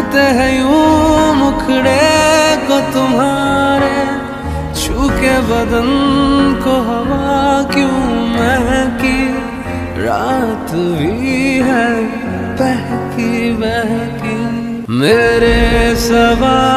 घूमते हैं यूं मुखड़े को तुम्हारे, छू के बदन को हवा क्यों महकी, रात भी है बहकी बहकी। मेरे सवाल